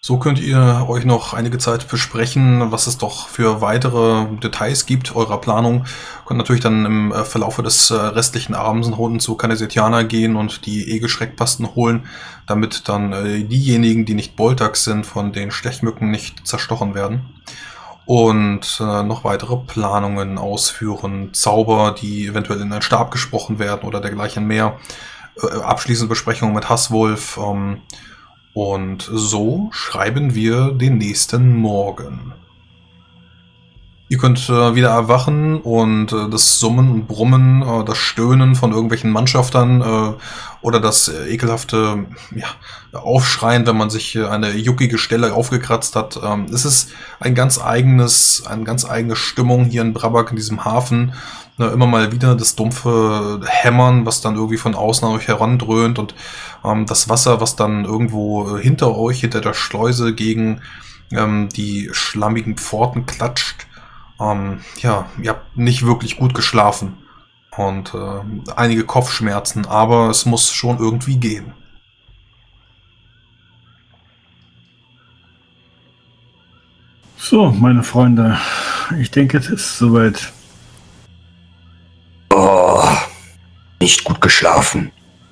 So könnt ihr euch noch einige Zeit besprechen, was es doch für weitere Details gibt eurer Planung. Könnt natürlich dann im Verlaufe des restlichen Abends nach unten zu Canesetiana gehen und die Egelschreckpasten holen, damit dann diejenigen, die nicht Boltax sind, von den Stechmücken nicht zerstochen werden. Und noch weitere Planungen ausführen, Zauber, die eventuell in einen Stab gesprochen werden oder dergleichen mehr. Abschließende Besprechungen mit Hasswolf. Und so schreiben wir den nächsten Morgen. Ihr könnt wieder erwachen und das Summen und Brummen, das Stöhnen von irgendwelchen Mannschaftern oder das ekelhafte Aufschreien, wenn man sich eine juckige Stelle aufgekratzt hat. Es ist eine ganz eigene Stimmung hier in Brabak, in diesem Hafen. Immer mal wieder das dumpfe Hämmern, was dann irgendwie von außen an euch herandröhnt und das Wasser, was dann irgendwo hinter euch, hinter der Schleuse gegen die schlammigen Pforten klatscht. Ihr habt nicht wirklich gut geschlafen und einige Kopfschmerzen, aber es muss schon irgendwie gehen. So, meine Freunde, ich denke, es ist soweit. Oh, nicht gut geschlafen.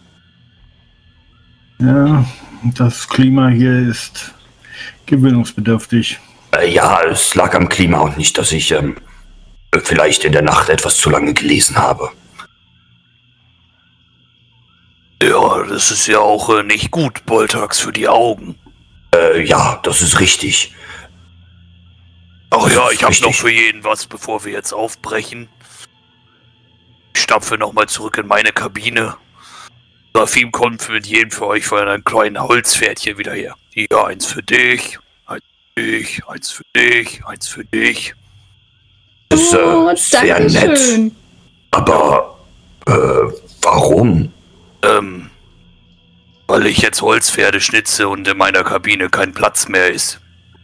Ja, das Klima hier ist gewöhnungsbedürftig. Ja, es lag am Klima und nicht, dass ich vielleicht in der Nacht etwas zu lange gelesen habe. Ja, das ist ja auch nicht gut, Boltax, für die Augen. Ja, das ist richtig. Ach ja, ich habe noch für jeden was, bevor wir jetzt aufbrechen. Ich stapfe nochmal zurück in meine Kabine. Rafim kommt mit jedem für euch von einem kleinen Holzpferdchen wieder her. Hier, eins für dich, eins für dich, eins für dich, eins für dich. Das ist sehr nett. Schön. Aber, warum? Weil ich jetzt Holzpferde schnitze und in meiner Kabine kein Platz mehr ist.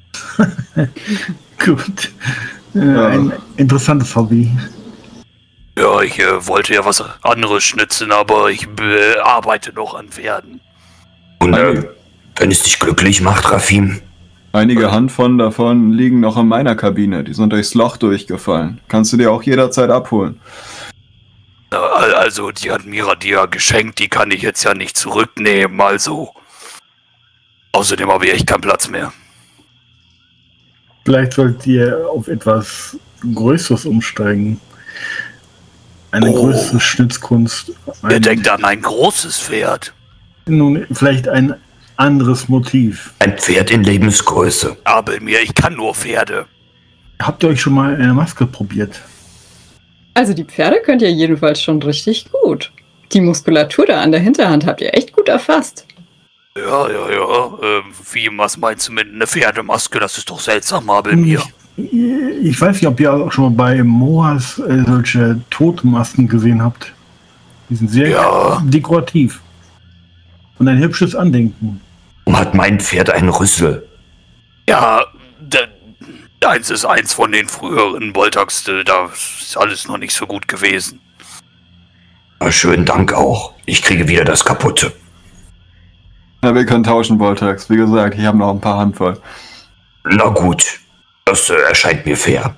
Gut. Ein interessantes Hobby. Ja, ich wollte ja was anderes schnitzen, aber ich arbeite noch an Pferden. Und wenn es dich glücklich macht, Rafim? Einige Handvoll davon liegen noch in meiner Kabine. Die sind durchs Loch durchgefallen. Kannst du dir auch jederzeit abholen. Also, die hat Mira dir ja geschenkt, die kann ich jetzt ja nicht zurücknehmen, also. Außerdem habe ich echt keinen Platz mehr. Vielleicht solltet ihr auf etwas Größeres umsteigen. Eine größere Schnitzkunst. Wer denkt an ein großes Pferd? Nun, vielleicht ein anderes Motiv. Ein Pferd in Lebensgröße. Aber mir, ich kann nur Pferde. Habt ihr euch schon mal eine Maske probiert? Also die Pferde könnt ihr jedenfalls schon richtig gut. Die Muskulatur da an der Hinterhand habt ihr echt gut erfasst. Ja. Was meinst du mit einer Pferdemaske? Das ist doch seltsam, aber mir. Ich weiß nicht, ob ihr auch schon mal bei Moas solche Totenmasken gesehen habt. Die sind sehr dekorativ. Und ein hübsches Andenken. Warum hat mein Pferd einen Rüssel? Ja, deins ist eins von den früheren Boltax. Da ist alles noch nicht so gut gewesen. Na, schönen Dank auch. Ich kriege wieder das Kaputte. Na, wir können tauschen, Boltax. Wie gesagt, ich habe noch ein paar Handvoll. Na gut. Das erscheint mir fair.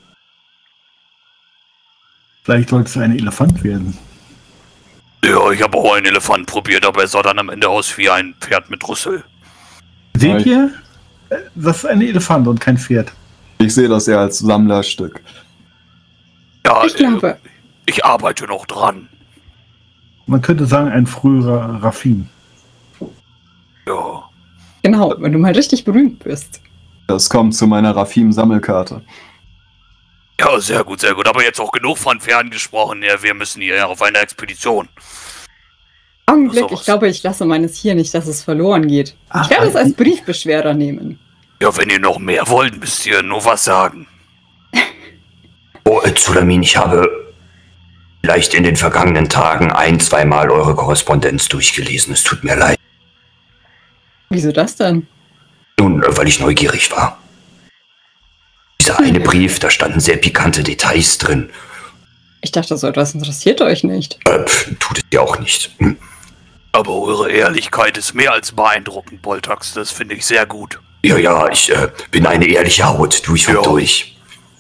Vielleicht sollte es ein Elefant werden. Ja, ich habe auch einen Elefant probiert, aber er sah dann am Ende aus wie ein Pferd mit Rüssel. Seht ihr? Das ist ein Elefant und kein Pferd. Ich sehe das ja als Sammlerstück. Ja, Ich glaube. Ich arbeite noch dran. Man könnte sagen, ein früherer Rafim. Ja. Genau, wenn du mal richtig berühmt bist. Das kommt zu meiner Rafim-Sammelkarte. Ja, sehr gut, sehr gut. Aber jetzt auch genug von Pferden gesprochen. Ja, wir müssen hier auf eine Expedition. Augenblick, Sowas. ich glaube, ich lasse meines hier nicht, dass es verloren geht. Ich werde es als Briefbeschwerer nehmen. Ja, wenn ihr noch mehr wollt, müsst ihr nur was sagen. Oh, Zulamin, ich habe vielleicht in den vergangenen Tagen 1-2 Mal eure Korrespondenz durchgelesen. Es tut mir leid. Wieso das denn? Nun, weil ich neugierig war. Dieser eine Brief, da standen sehr pikante Details drin. Ich dachte, so etwas interessiert euch nicht. Tut es ja auch nicht. Hm. Aber eure Ehrlichkeit ist mehr als beeindruckend, Boltax. Das finde ich sehr gut. Ja, ich bin eine ehrliche Haut, durch und durch.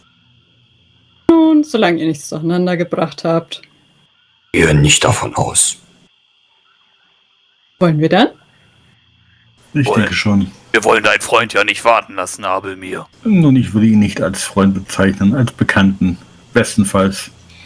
Und solange ihr nichts durcheinander gebracht habt. Gehe nicht davon aus. Wollen wir dann? Ich denke schon. Wir wollen deinen Freund ja nicht warten lassen, Abelmir. Nun, ich würde ihn nicht als Freund bezeichnen, als Bekannten. Bestenfalls.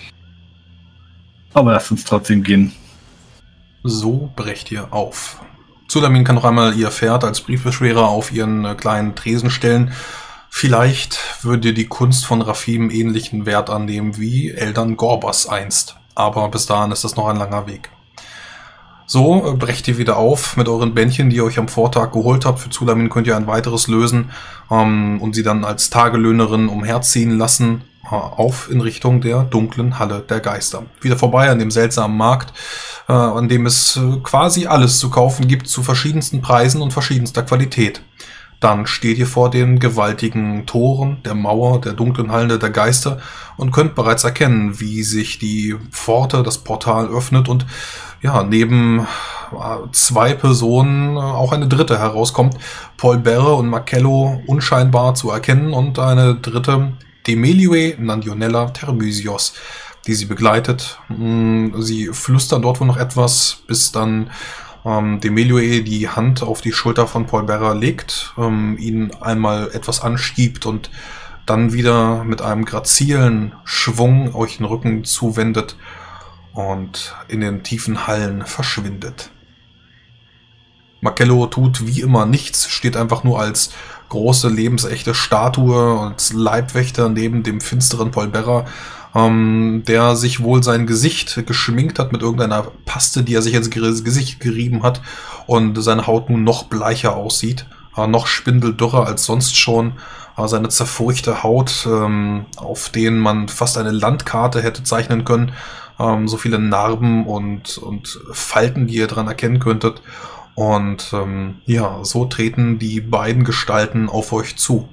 Aber lasst uns trotzdem gehen. So brecht ihr auf. Zulamin kann noch einmal ihr Pferd als Briefbeschwerer auf ihren kleinen Tresen stellen. Vielleicht würde die Kunst von Rafim ähnlichen Wert annehmen wie Eltern Gorbas einst. Aber bis dahin ist das noch ein langer Weg. So brecht ihr wieder auf mit euren Bändchen, die ihr euch am Vortag geholt habt. Für Zulamin könnt ihr ein weiteres lösen und sie dann als Tagelöhnerin umherziehen lassen, auf in Richtung der dunklen Halle der Geister. Wieder vorbei an dem seltsamen Markt, an dem es quasi alles zu kaufen gibt, zu verschiedensten Preisen und verschiedenster Qualität. Dann steht ihr vor den gewaltigen Toren der Mauer der dunklen Halle der Geister und könnt bereits erkennen, wie sich die Pforte, das Portal öffnet und ja, neben zwei Personen auch eine dritte herauskommt. Paul Berre und Marcello unscheinbar zu erkennen und eine dritte, Demeliue Nandionella Termysios, die sie begleitet. Sie flüstern dort wohl noch etwas, bis dann Demeliue die Hand auf die Schulter von Paul Berre legt, ihn einmal etwas anschiebt und dann wieder mit einem grazilen Schwung euch den Rücken zuwendet und in den tiefen Hallen verschwindet. Marcello tut wie immer nichts, steht einfach nur als große, lebensechte Statue und Leibwächter neben dem finsteren Paul Berre, der sich wohl sein Gesicht geschminkt hat mit irgendeiner Paste, die er sich ins Gesicht gerieben hat und seine Haut nun noch bleicher aussieht, noch spindeldürrer als sonst schon. Seine zerfurchte Haut, auf denen man fast eine Landkarte hätte zeichnen können, so viele Narben und Falten, die ihr dran erkennen könntet. Und ja, so treten die beiden Gestalten auf euch zu.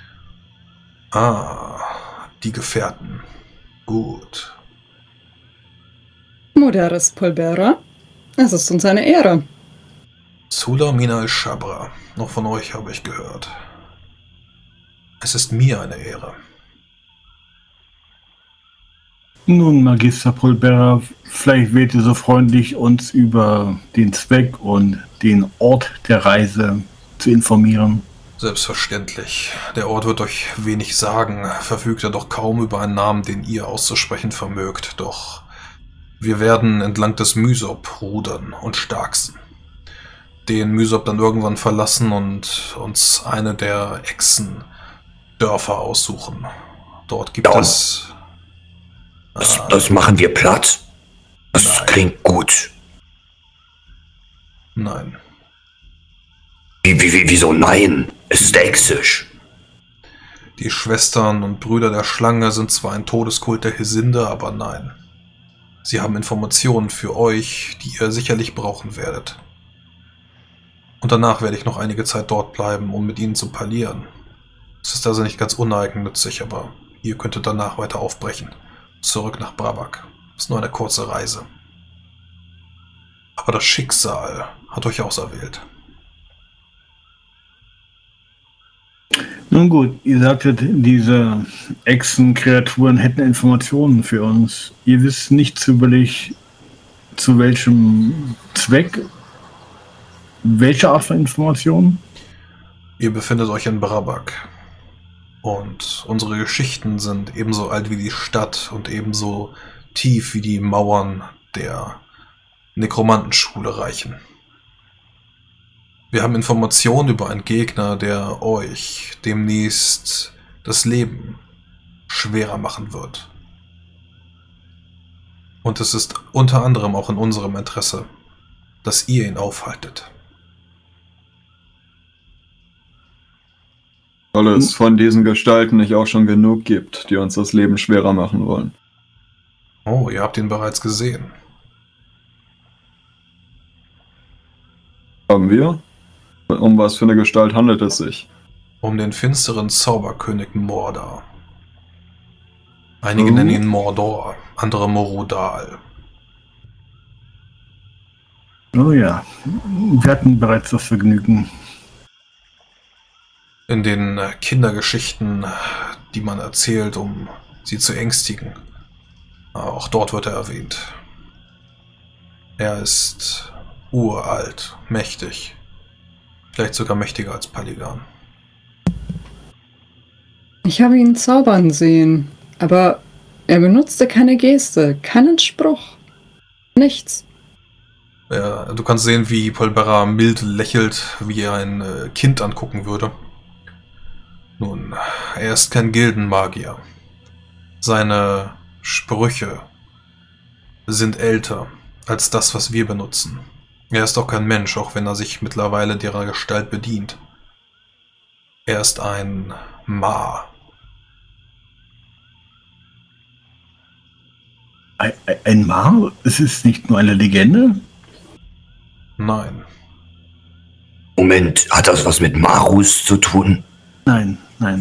Die Gefährten. Gut. Moderes Polbera, es ist uns eine Ehre. Zulamin al-Shabra, noch von euch habe ich gehört. Es ist mir eine Ehre. Nun, Magister Polbera, vielleicht wärt ihr so freundlich, uns über den Zweck und den Ort der Reise zu informieren. Selbstverständlich. Der Ort wird euch wenig sagen, verfügt er doch kaum über einen Namen, den ihr auszusprechen vermögt, doch wir werden entlang des Mysop rudern und starksten. Den Mysop dann irgendwann verlassen und uns eine der Echsen-Dörfer aussuchen. Dort gibt es... Das machen wir platt. Das Nein. Klingt gut. Nein. Wieso nein? Es ist exisch. Die Schwestern und Brüder der Schlange sind zwar ein Todeskult der Hesinde, aber nein. Sie haben Informationen für euch, die ihr sicherlich brauchen werdet. Und danach werde ich noch einige Zeit dort bleiben, um mit ihnen zu parlieren. Es ist also nicht ganz uneigennützig, aber ihr könntet danach weiter aufbrechen. Zurück nach Brabak. Ist nur eine kurze Reise. Aber das Schicksal hat euch auserwählt. Nun gut, ihr sagtet, diese Echsen-Kreaturen hätten Informationen für uns. Ihr wisst nicht zufällig, zu welchem Zweck, welche Art von Informationen? Ihr befindet euch in Brabak. Und unsere Geschichten sind ebenso alt wie die Stadt und ebenso tief wie die Mauern der Nekromantenschule reichen. Wir haben Informationen über einen Gegner, der euch demnächst das Leben schwerer machen wird. Und es ist unter anderem auch in unserem Interesse, dass ihr ihn aufhaltet. Weil es von diesen Gestalten nicht auch schon genug gibt, die uns das Leben schwerer machen wollen. Oh, ihr habt ihn bereits gesehen. Haben wir? Um was für eine Gestalt handelt es sich? Um den finsteren Zauberkönig Mordor. Einige nennen ihn Mordor, andere Morodal. Oh ja, wir hatten bereits das Vergnügen. In den Kindergeschichten, die man erzählt, um sie zu ängstigen. Auch dort wird er erwähnt. Er ist uralt, mächtig. Vielleicht sogar mächtiger als Paligan. Ich habe ihn zaubern sehen, aber er benutzte keine Geste, keinen Spruch. Nichts. Ja, du kannst sehen, wie Polbera mild lächelt, wie er ein Kind angucken würde. Nun, er ist kein Gildenmagier. Seine Sprüche sind älter als das, was wir benutzen. Er ist auch kein Mensch, auch wenn er sich mittlerweile derer Gestalt bedient. Er ist ein Ma. Ein Ma? Es ist nicht nur eine Legende? Nein. Moment, hat das was mit Marus zu tun? Nein.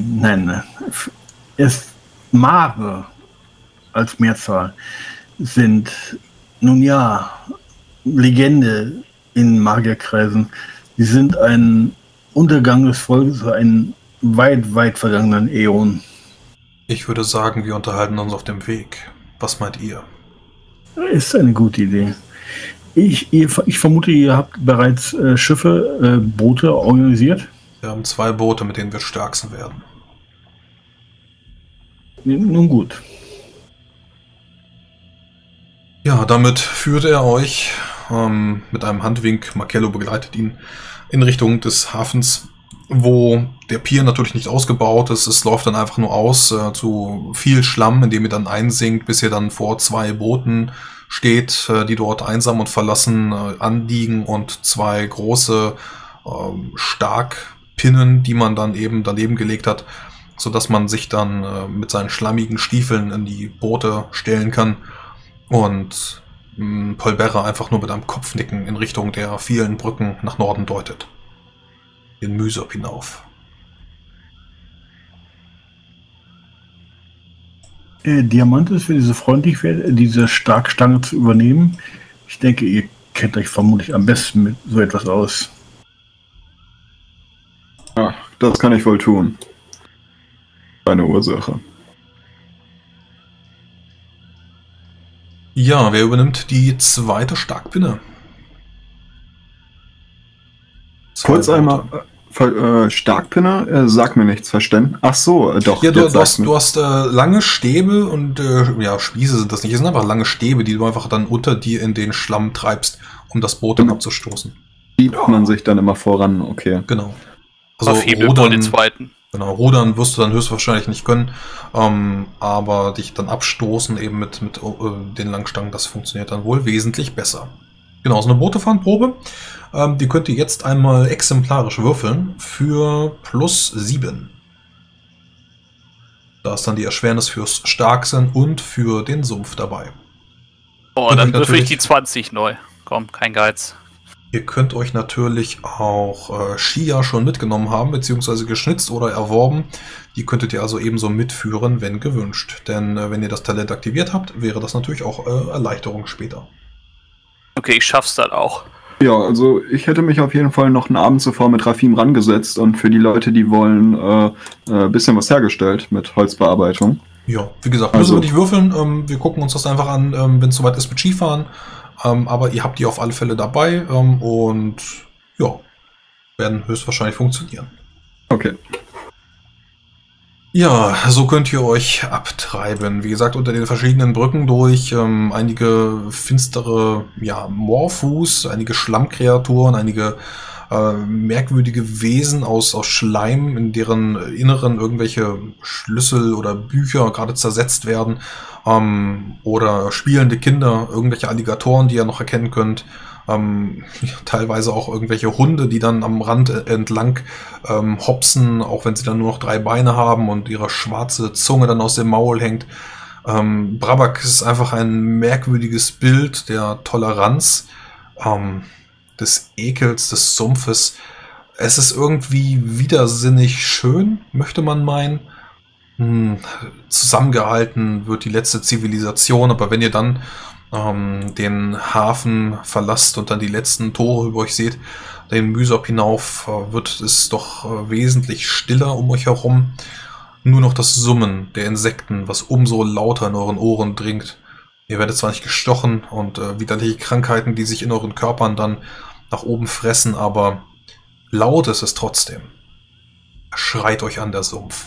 Es Mare als Mehrzahl sind, nun ja, Legende in Magierkreisen. Sie sind ein Untergang des Volkes, ein weit vergangenen Äon. Ich würde sagen, wir unterhalten uns auf dem Weg. Was meint ihr? Ist eine gute Idee. Ich vermute, ihr habt bereits Schiffe, Boote organisiert. Wir haben 2 Boote, mit denen wir stärksten werden. Nun gut. Ja, damit führt er euch mit einem Handwink, Markello begleitet ihn, in Richtung des Hafens, wo der Pier natürlich nicht ausgebaut ist. Es läuft dann einfach nur aus zu viel Schlamm, in dem ihr dann einsinkt, bis ihr dann vor 2 Booten steht, die dort einsam und verlassen anliegen, und 2 große Starkpinnen, die man dann eben daneben gelegt hat, sodass man sich dann mit seinen schlammigen Stiefeln in die Boote stellen kann und Polbera einfach nur mit einem Kopfnicken in Richtung der vielen Brücken nach Norden deutet. Den Mysop hinauf. Diamantes, wenn ihr so freundlich wäre, diese Starkstange zu übernehmen. Ich denke, ihr kennt euch vermutlich am besten mit so etwas aus. Ja, das kann ich wohl tun. Eine Ursache. Ja, wer übernimmt die 2. Starkpinne? Kurz einmal, Starkpinne, sag mir nichts, verstehen? Ach so, doch. Ja, du hast lange Stäbe und ja, Spieße sind das nicht. Es sind einfach lange Stäbe, die du einfach dann unter dir in den Schlamm treibst, um das Boot dann abzustoßen. Schiebt man sich dann immer voran, okay. Genau. Also Rudern, den zweiten. Genau, Rudern wirst du dann höchstwahrscheinlich nicht können, aber dich dann abstoßen eben mit den Langstangen, das funktioniert dann wohl wesentlich besser. Genau, so eine Bootefahrenprobe, die könnt ihr jetzt einmal exemplarisch würfeln für +7. Da ist dann die Erschwernis fürs Starksein und für den Sumpf dabei. Oh, dann würfel ich die 20 neu. Komm, kein Geiz. Ihr könnt euch natürlich auch Shia schon mitgenommen haben, beziehungsweise geschnitzt oder erworben. Die könntet ihr also ebenso mitführen, wenn gewünscht. Denn wenn ihr das Talent aktiviert habt, wäre das natürlich auch Erleichterung später. Okay, ich schaff's dann auch. Ja, also ich hätte mich auf jeden Fall noch einen Abend zuvor mit Rafim rangesetzt und für die Leute, die wollen, ein bisschen was hergestellt mit Holzbearbeitung. Ja, wie gesagt, müssen wir nicht würfeln. Wir gucken uns das einfach an, wenn es soweit ist mit Skifahren. Aber ihr habt die auf alle Fälle dabei und ja, werden höchstwahrscheinlich funktionieren. Okay. Ja, so könnt ihr euch abtreiben. Wie gesagt, unter den verschiedenen Brücken durch einige finstere Moorfuß, einige Schlammkreaturen, einige merkwürdige Wesen aus Schleim, in deren Inneren irgendwelche Schlüssel oder Bücher gerade zersetzt werden, oder spielende Kinder, irgendwelche Alligatoren, die ihr noch erkennen könnt, teilweise auch irgendwelche Hunde, die dann am Rand entlang hopsen, auch wenn sie dann nur noch 3 Beine haben und ihre schwarze Zunge dann aus dem Maul hängt. Brabak ist einfach ein merkwürdiges Bild der Toleranz, des Ekels, des Sumpfes. Es ist irgendwie widersinnig schön, möchte man meinen. Zusammengehalten wird die letzte Zivilisation, aber wenn ihr dann den Hafen verlasst und dann die letzten Tore über euch seht, den Mysop hinauf, wird es doch wesentlich stiller um euch herum. Nur noch das Summen der Insekten, was umso lauter in euren Ohren dringt. Ihr werdet zwar nicht gestochen und widerliche Krankheiten, die sich in euren Körpern dann nach oben fressen, aber laut ist es trotzdem. Schreit euch an, der Sumpf.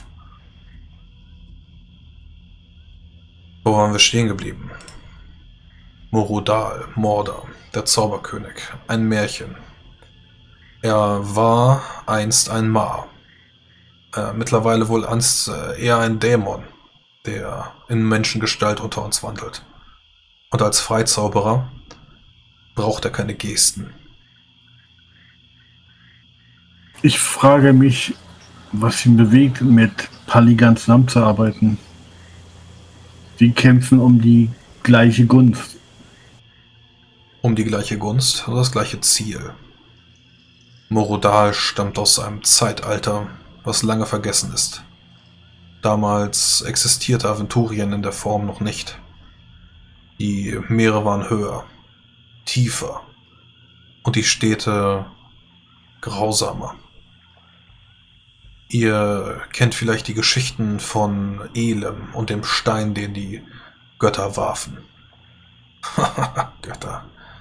Wo waren wir stehen geblieben? Morodal, Mordor, der Zauberkönig, ein Märchen. Er war einst ein Ma. Mittlerweile wohl eher ein Dämon, der in Menschengestalt unter uns wandelt. Und als Freizauberer braucht er keine Gesten. Ich frage mich, was ihn bewegt, mit Paligan zusammenzuarbeiten. Sie kämpfen um die gleiche Gunst. Um die gleiche Gunst oder das gleiche Ziel. Morodal stammt aus einem Zeitalter, was lange vergessen ist. Damals existierte Aventurien in der Form noch nicht. Die Meere waren höher, tiefer und die Städte grausamer. Ihr kennt vielleicht die Geschichten von Elem und dem Stein, den die Götter warfen. Götter.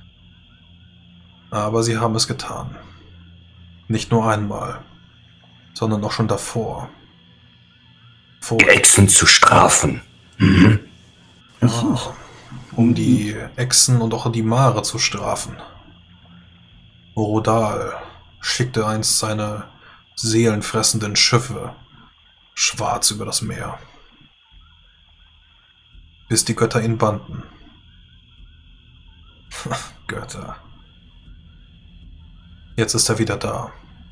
Aber sie haben es getan. Nicht nur einmal, sondern auch schon davor. Die Echsen zu strafen. Mhm. Ja, um die Echsen und auch die Mare zu strafen. Morodal schickte einst seine seelenfressenden Schiffe schwarz über das Meer, bis die Götter ihn banden. Götter. Jetzt ist er wieder da.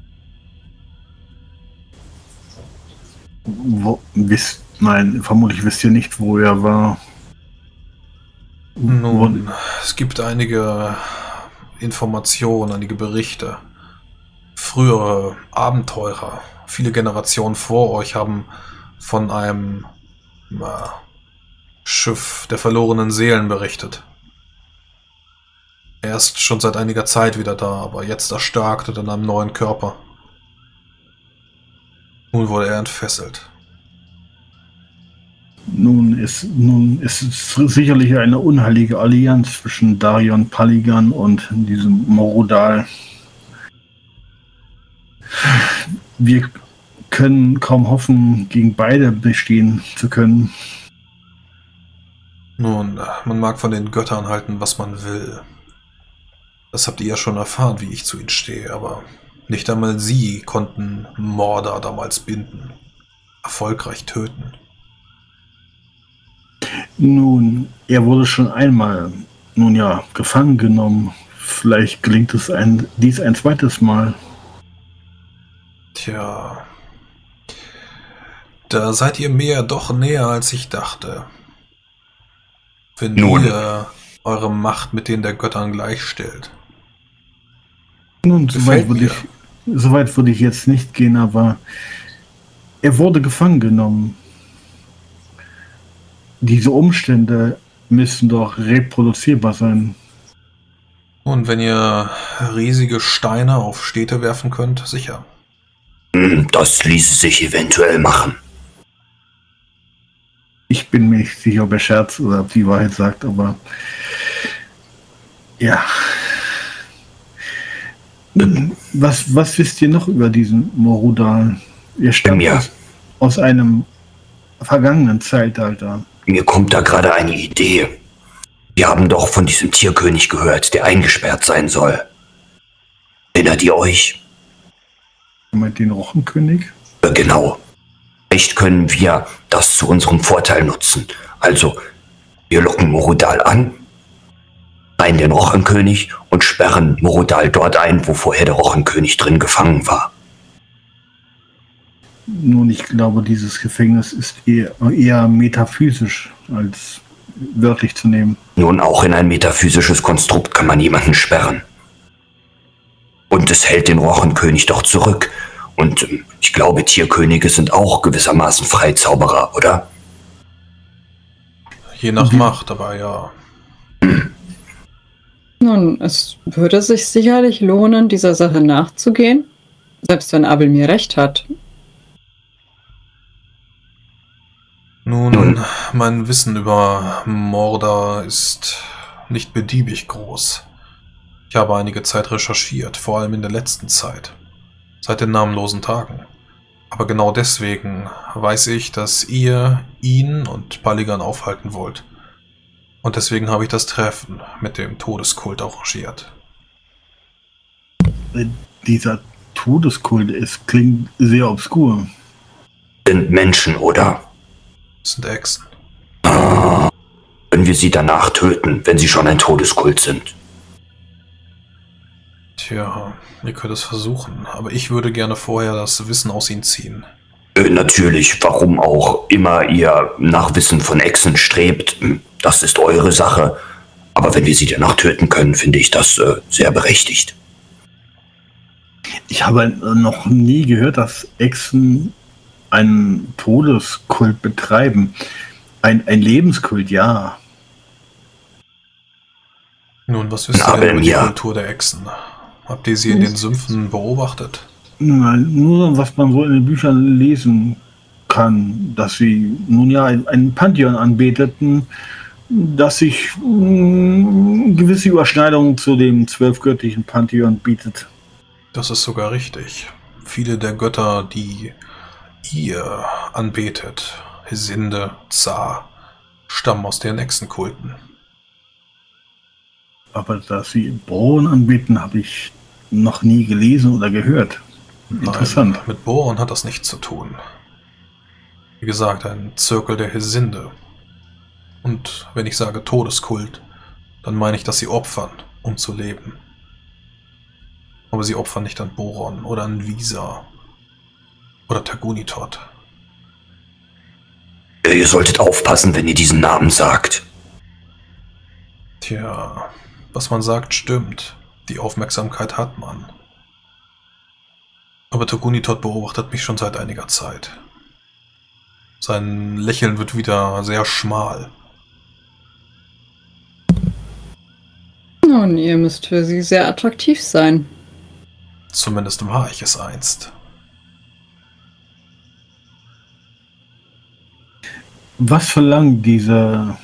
Vermutlich wisst ihr nicht, wo er war. Nun, es gibt einige Informationen, einige Berichte. Frühere Abenteurer, viele Generationen vor euch, haben von einem Schiff der verlorenen Seelen berichtet. Er ist schon seit einiger Zeit wieder da, aber jetzt erstarkt und in einem neuen Körper. Nun wurde er entfesselt. Nun ist es sicherlich eine unheilige Allianz zwischen Darion Paligan und diesem Morodal. Wir können kaum hoffen, gegen beide bestehen zu können. Nun, man mag von den Göttern halten, was man will. Das habt ihr ja schon erfahren, wie ich zu ihnen stehe, aber nicht einmal sie konnten Mordor damals binden, erfolgreich töten. Nun, er wurde schon einmal, gefangen genommen. Vielleicht gelingt es dies ein zweites Mal. Tja, da seid ihr mir doch näher, als ich dachte. Wenn ihr eure Macht mit denen der Göttern gleichstellt. Nun, soweit würde ich jetzt nicht gehen, aber er wurde gefangen genommen. Diese Umstände müssen doch reproduzierbar sein. Und wenn ihr riesige Steine auf Städte werfen könnt, sicher. Das ließe sich eventuell machen. Ich bin mir nicht sicher, ob er scherzt oder ob die Wahrheit sagt, aber ja. Was wisst ihr noch über diesen Morodal? Er stammt aus einem vergangenen Zeitalter. Mir kommt da gerade eine Idee. Wir haben doch von diesem Tierkönig gehört, der eingesperrt sein soll. Erinnert ihr euch? Mit den Rochenkönig? Genau. Vielleicht können wir das zu unserem Vorteil nutzen. Also, wir locken Morodal an, rein den Rochenkönig und sperren Morodal dort ein, wo vorher der Rochenkönig drin gefangen war. Nun, ich glaube, dieses Gefängnis ist eher metaphysisch als wörtlich zu nehmen. Nun, auch in ein metaphysisches Konstrukt kann man jemanden sperren. Und es hält den Rochenkönig doch zurück. Und ich glaube, Tierkönige sind auch gewissermaßen Freizauberer, oder? Je nach Macht, aber ja. Nun, es würde sich sicherlich lohnen, dieser Sache nachzugehen, selbst wenn Abel mir recht hat. Nun, mein Wissen über Mordor ist nicht beliebig groß. Ich habe einige Zeit recherchiert, vor allem in der letzten Zeit, seit den namenlosen Tagen. Aber genau deswegen weiß ich, dass ihr ihn und Paligan aufhalten wollt. Und deswegen habe ich das Treffen mit dem Todeskult arrangiert. Dieser Todeskult, es klingt sehr obskur. Sind Menschen, oder? Das sind Echsen. Können wir sie danach töten, wenn sie schon ein Todeskult sind? Tja, ihr könnt es versuchen, aber ich würde gerne vorher das Wissen aus ihnen ziehen. Natürlich, warum auch immer ihr nach Wissen von Echsen strebt, das ist eure Sache. Aber wenn wir sie danach töten können, finde ich das sehr berechtigt. Ich habe noch nie gehört, dass Echsen einen Todeskult betreiben. Ein Lebenskult, ja. Nun, was wisst ihr denn über die Kultur der Echsen? Habt ihr sie in den Sümpfen beobachtet? Nein, nur was man so in den Büchern lesen kann, dass sie nun ja ein Pantheon anbeteten, das sich gewisse Überschneidungen zu dem 12-göttlichen Pantheon bietet. Das ist sogar richtig. Viele der Götter, die ihr anbetet, Hesinde, Zar, stammen aus den Echsenkulten. Aber dass sie Bohren anbieten, habe ich noch nie gelesen oder gehört. Interessant. Nein, mit Bohren hat das nichts zu tun. Wie gesagt, ein Zirkel der Hesinde. Und wenn ich sage Todeskult, dann meine ich, dass sie opfern, um zu leben. Aber sie opfern nicht an Boron oder an Visa oder Tagunitot. Ihr solltet aufpassen, wenn ihr diesen Namen sagt. Tja, was man sagt, stimmt. Die Aufmerksamkeit hat man. Aber Tagunitot beobachtet mich schon seit einiger Zeit. Sein Lächeln wird wieder sehr schmal. Nun, ihr müsst für sie sehr attraktiv sein. Zumindest war ich es einst. Was verlangen diese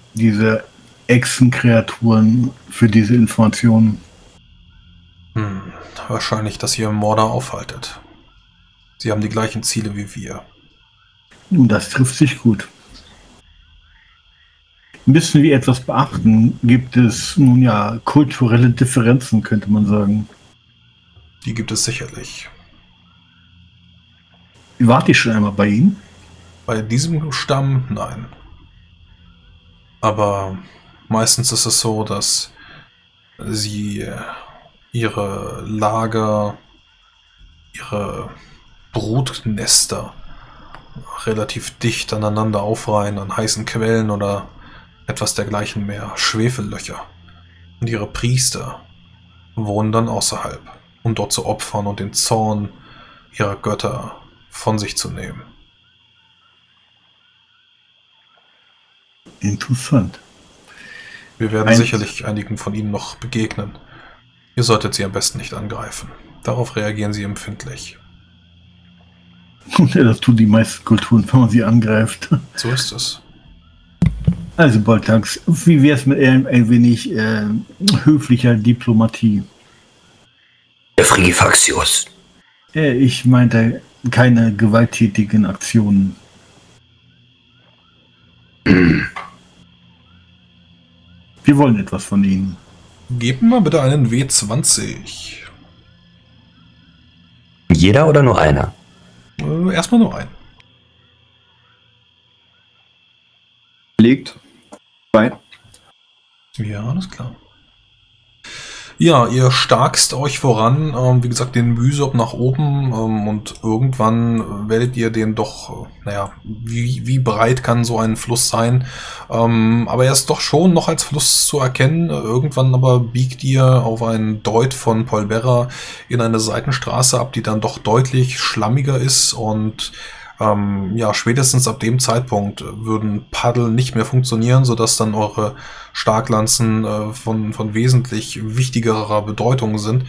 Echsenkreaturen für diese Informationen? Wahrscheinlich, dass ihr Mordor aufhaltet. Sie haben die gleichen Ziele wie wir. Das trifft sich gut. Müssen wir etwas beachten? Gibt es nun ja kulturelle Differenzen, könnte man sagen. Die gibt es sicherlich. Wart ihr schon einmal bei Ihnen? Bei diesem Stamm, nein. Aber meistens ist es so, dass sie ihre Lager, ihre Brutnester relativ dicht aneinander aufreihen an heißen Quellen oder etwas dergleichen mehr, Schwefellöcher. Und ihre Priester wohnen dann außerhalb, um dort zu opfern und den Zorn ihrer Götter von sich zu nehmen. Interessant. Wir werden sicherlich einigen von ihnen noch begegnen. Ihr solltet sie am besten nicht angreifen. Darauf reagieren sie empfindlich. Und ja, das tun die meisten Kulturen, wenn man sie angreift. So ist es. Also, Boltax, wie wäre es mit ein wenig höflicher Diplomatie? Der Frigifaxius. Ich meinte keine gewalttätigen Aktionen. Wir wollen etwas von Ihnen. Gebt mir bitte einen W20. Jeder oder nur einer? Erstmal nur einen. Legt. 2. Ja, alles klar. Ja, ihr starkst euch voran, wie gesagt, den Mühsop nach oben und irgendwann werdet ihr den doch, naja, wie breit kann so ein Fluss sein? Aber er ist doch schon noch als Fluss zu erkennen. Irgendwann aber biegt ihr auf einen Deut von Polverra in eine Seitenstraße ab, die dann doch deutlich schlammiger ist und ja, spätestens ab dem Zeitpunkt würden Paddel nicht mehr funktionieren, sodass dann eure Starklanzen von wesentlich wichtigerer Bedeutung sind.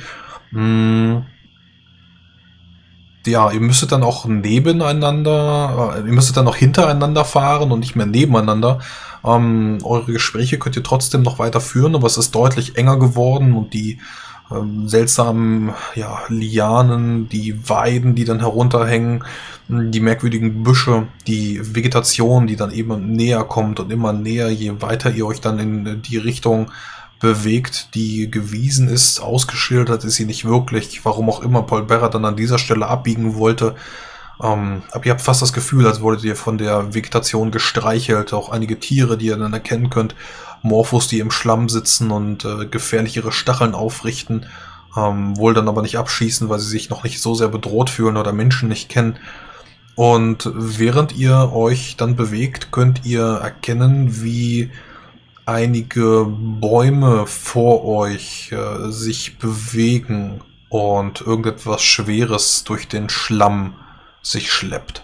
Ja, ihr müsstet dann auch nebeneinander, ihr müsstet dann auch hintereinander fahren und nicht mehr nebeneinander. Eure Gespräche könnt ihr trotzdem noch weiter führen, aber es ist deutlich enger geworden und die seltsamen, ja, Lianen, die Weiden, die dann herunterhängen, die merkwürdigen Büsche, die Vegetation, die dann eben näher kommt und immer näher, je weiter ihr euch dann in die Richtung bewegt, die gewiesen ist, ausgeschildert ist sie nicht wirklich, warum auch immer Paul Berra dann an dieser Stelle abbiegen wollte. Aber ihr habt fast das Gefühl, als wolltet ihr von der Vegetation gestreichelt, auch einige Tiere, die ihr dann erkennen könnt, Morphos, die im Schlamm sitzen und gefährlich ihre Stacheln aufrichten, wohl dann aber nicht abschießen, weil sie sich noch nicht so sehr bedroht fühlen oder Menschen nicht kennen. Und während ihr euch dann bewegt, könnt ihr erkennen, wie einige Bäume vor euch sich bewegen und irgendetwas Schweres durch den Schlamm sich schleppt.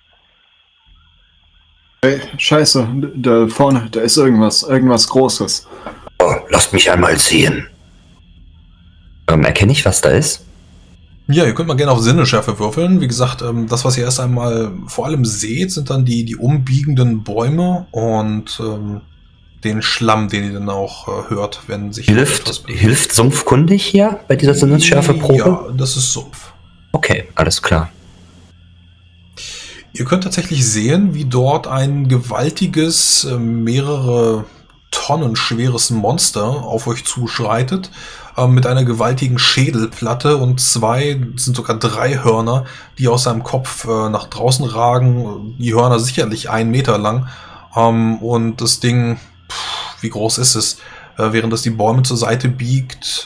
Hey, Scheiße, da vorne, da ist irgendwas Großes. Oh, lasst mich einmal sehen. Erkenne ich, was da ist? Ja, ihr könnt mal gerne auf Sinneschärfe würfeln. Wie gesagt, das, was ihr erst einmal vor allem seht, sind dann die umbiegenden Bäume und den Schlamm, den ihr dann auch hört, wenn sich etwas bewegt. Hilft Sumpfkundig hier bei dieser Sinnesschärfe-Probe? Ja, das ist Sumpf. Okay, alles klar. Ihr könnt tatsächlich sehen, wie dort ein gewaltiges, mehrere Tonnen schweres Monster auf euch zuschreitet, mit einer gewaltigen Schädelplatte und sind sogar 3 Hörner, die aus seinem Kopf nach draußen ragen. Die Hörner sicherlich 1 Meter lang. Und das Ding, wie groß ist es? Während es die Bäume zur Seite biegt,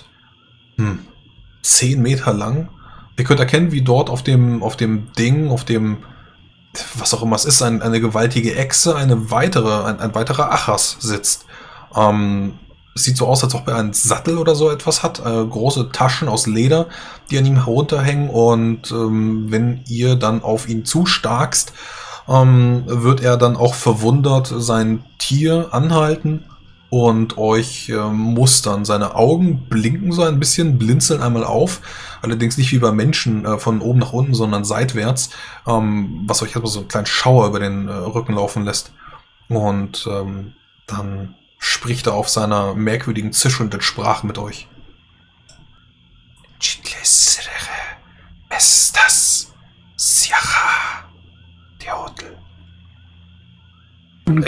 10 Meter lang. Ihr könnt erkennen, wie dort auf dem Ding, was auch immer es ist, eine gewaltige Echse, ein weiterer Achas sitzt. Es sieht so aus, als ob er einen Sattel oder so etwas hat, große Taschen aus Leder, die an ihm herunterhängen, und wenn ihr dann auf ihn zustarkst, wird er dann auch verwundert sein Tier anhalten und euch mustern. Seine Augen blinken so ein bisschen, blinzeln einmal auf, allerdings nicht wie bei Menschen von oben nach unten, sondern seitwärts, was euch so einen kleinen Schauer über den Rücken laufen lässt. Und dann spricht er auf seiner merkwürdigen, zischelnden Sprache mit euch.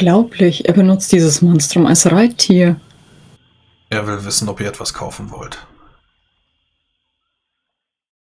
Unglaublich, er benutzt dieses Monstrum als Reittier. Er will wissen, ob ihr etwas kaufen wollt.